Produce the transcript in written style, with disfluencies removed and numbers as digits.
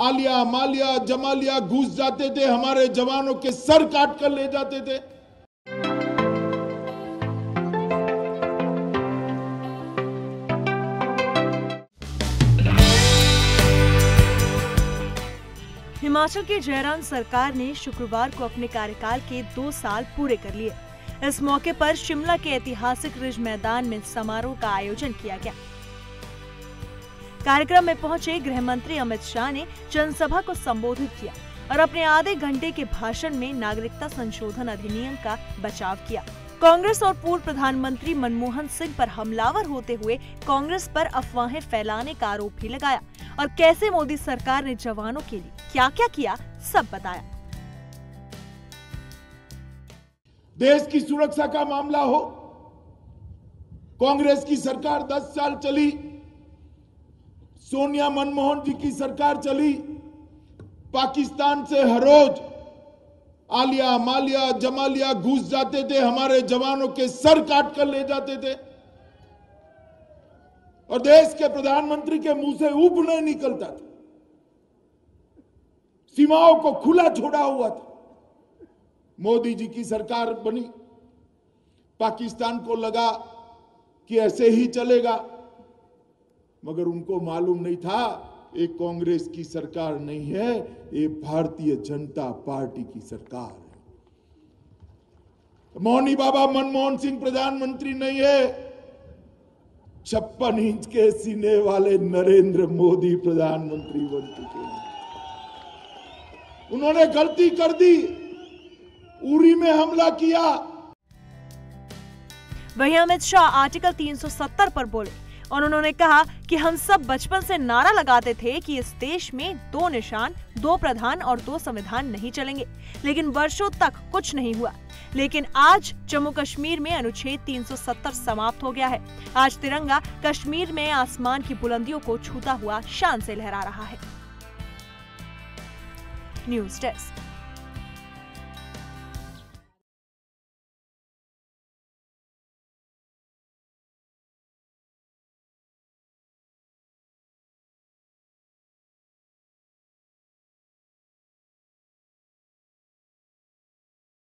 आलिया, मालिया, जमालिया घुस जाते थे, हमारे जवानों के सर काट कर ले जाते थे। हिमाचल की जयराम सरकार ने शुक्रवार को अपने कार्यकाल के 2 साल पूरे कर लिए। इस मौके पर शिमला के ऐतिहासिक रिज मैदान में समारोह का आयोजन किया गया। कार्यक्रम में पहुंचे गृह मंत्री अमित शाह ने जनसभा को संबोधित किया और अपने आधे घंटे के भाषण में नागरिकता संशोधन अधिनियम का बचाव किया। कांग्रेस और पूर्व प्रधानमंत्री मनमोहन सिंह पर हमलावर होते हुए कांग्रेस पर अफवाहें फैलाने का आरोप भी लगाया और कैसे मोदी सरकार ने जवानों के लिए क्या-क्या किया, सब बताया। देश की सुरक्षा का मामला हो, कांग्रेस की सरकार 10 साल चली, सोनिया मनमोहन जी की सरकार चली, पाकिस्तान से हर रोज आलिया, मालिया, जमालिया घुस जाते थे, हमारे जवानों के सर काट कर ले जाते थे और देश के प्रधानमंत्री के मुंह से ऊप नहीं निकलता था। सीमाओं को खुला छोड़ा हुआ था। मोदी जी की सरकार बनी, पाकिस्तान को लगा कि ऐसे ही चलेगा, मगर उनको मालूम नहीं था ये कांग्रेस की सरकार नहीं है, ये भारतीय जनता पार्टी की सरकार है। मौनी बाबा मनमोहन सिंह प्रधानमंत्री नहीं है, 56 इंच के सीने वाले नरेंद्र मोदी प्रधानमंत्री बन चुके हैं। उन्होंने गलती कर दी, उरी में हमला किया। वहीं अमित शाह आर्टिकल 370 पर बोले और उन्होंने कहा कि हम सब बचपन से नारा लगाते थे कि इस देश में 2 निशान, 2 प्रधान और 2 संविधान नहीं चलेंगे, लेकिन वर्षों तक कुछ नहीं हुआ। लेकिन आज जम्मू कश्मीर में अनुच्छेद 370 समाप्त हो गया है। आज तिरंगा कश्मीर में आसमान की बुलंदियों को छूता हुआ शान से लहरा रहा है। News desk.